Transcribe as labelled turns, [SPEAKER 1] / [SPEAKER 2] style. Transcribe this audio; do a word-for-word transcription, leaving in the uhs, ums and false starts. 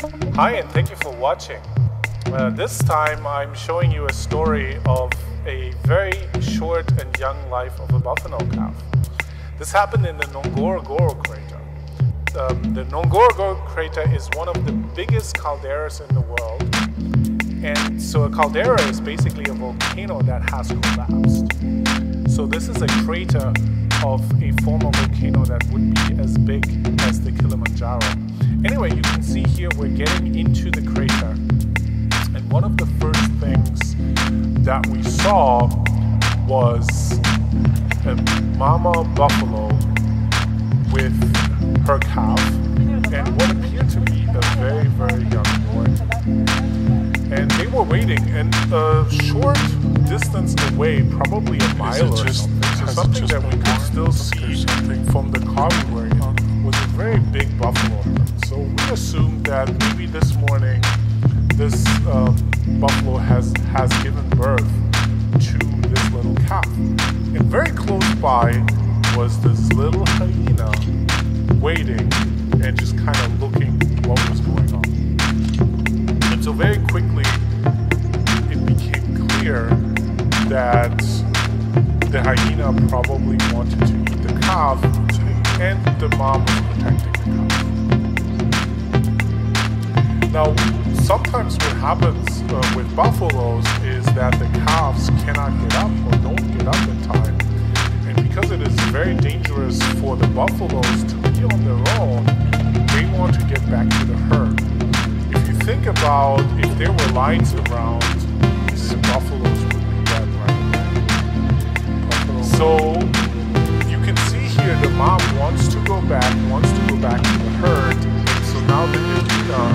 [SPEAKER 1] Hi, and thank you for watching. Uh, this time I'm showing you a story of a very short and young life of a buffalo calf. This happened in the Ngorongoro crater. Um, the Ngorongoro crater is one of the biggest calderas in the world. And so a caldera is basically a volcano that has collapsed. So this is a crater of a former volcano that would be as big as the Kilimanjaro. Anyway, you can see here we're getting into the crater. And one of the first things that we saw was a mama buffalo with her calf and what appeared to be a very, very young boy. And they were waiting, and a short distance away, probably a mile or
[SPEAKER 2] just,
[SPEAKER 1] something, so something that we could still see something from the car we were in, was a very big buffalo herd. So we assumed that maybe this morning this um, buffalo has, has given birth to this little calf. And very close by was this little hyena waiting and just kind of looking what was going on. And so very quickly it became clear that the hyena probably wanted to eat the calf and the mom was protecting the calf. Now, sometimes what happens uh, with buffaloes is that the calves cannot get up or don't get up in time. And because it is very dangerous for the buffaloes to be on their own, they want to get back to the herd. If you think about if there were lions around, the buffaloes would be dead right away. So you can see here the mom wants to go back, wants to go back to the herd. So now the hyena